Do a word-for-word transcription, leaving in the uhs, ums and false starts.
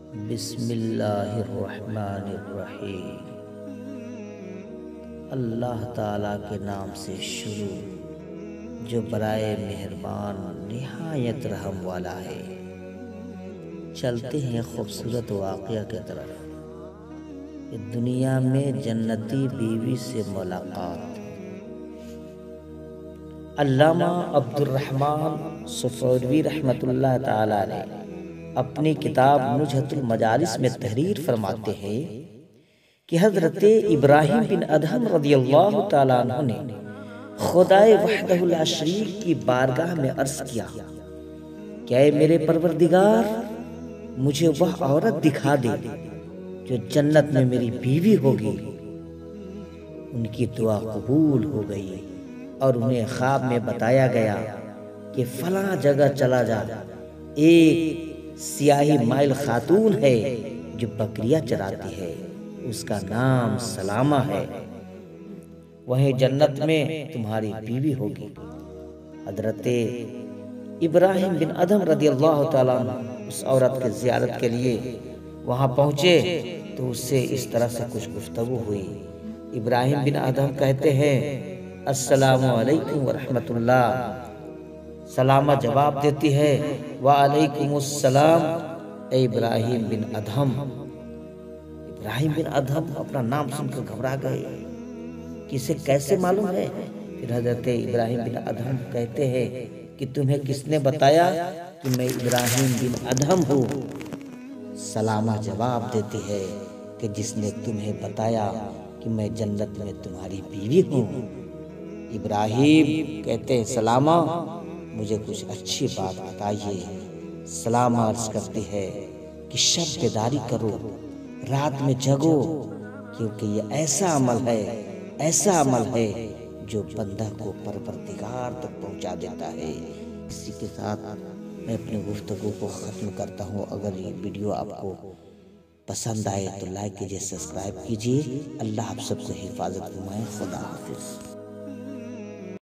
बिस्मिल्लाहिर्रहमानिर्रहीम। अल्लाह ताला के नाम से शुरू जो बराए मेहरबान निहायत रहम वाला है। चलते हैं खूबसूरत वाक़या की तरफ। ये दुनिया में जन्नती बीवी से मुलाकात। अल्लामा अब्दुर्रहमान सफ़ौरवी रहमतुल्लाह ताला ने अपनी किताब नुज़हतुल मजालिस में तहरीर फरमाते हैं कि हज़रत इब्राहिम बिन अदहम रज़ियल्लाहु ताला अन्हु ने खुदाए वहदहुल ला शरीक की बारगाह में अर्ज़ किया, क्या मेरे परवरदिगार मुझे वह औरत दिखा दे जो जन्नत में मेरी बीवी होगी। उनकी दुआ कबूल हो गई और उन्हें ख्वाब में बताया गया कि फलां जगह चला जा, एक सियाही माइल खातून है जो बकरियां चराती है, उसका नाम सलामा है, वहीं जन्नत में तुम्हारी बीवी होगी। हजरत इब्राहिम बिन अदहम रज़ियल्लाहु ताला उस औरत के ज़ियारत के लिए वहां पहुंचे तो उससे इस तरह से कुछ गुफ्तगू हुई। इब्राहिम बिन अदहम कहते हैं, अस्सलामु अलैकुम व रहमतुल्लाह। सलामा जवाब देती है, वालेकुमुस्सलाम। इब्राहिम बिन अदहम इब्राहिम बिन अदहम अपना नाम सुनकर घबरा गए कि इसे कैसे मालूम है। फिर हजरत इब्राहिम बिन अदहम कहते हैं कि तुम्हें किसने बताया कि मैं इब्राहिम बिन अदहम हूँ। सलामा जवाब देती है कि जिसने तुम्हें बताया कि मैं जन्नत में तुम्हारी बीवी हूँ। इब्राहिम कहते हैं, सलामा मुझे कुछ अच्छी बात बताइए। सलामा अर्ज करती है कि शब बेदारी करो, रात में जगो, क्योंकि ये ऐसा अमल है ऐसा अमल है जो बंदा को परवरदिगार तक पहुंचा देता है। इसी के साथ मैं अपनी गुफ्तगू को ख़त्म करता हूँ। अगर ये वीडियो आपको पसंद आए तो लाइक कीजिए, सब्सक्राइब कीजिए। अल्लाह आप सबको हिफाजत फरमाए। खुदा हाफिज़।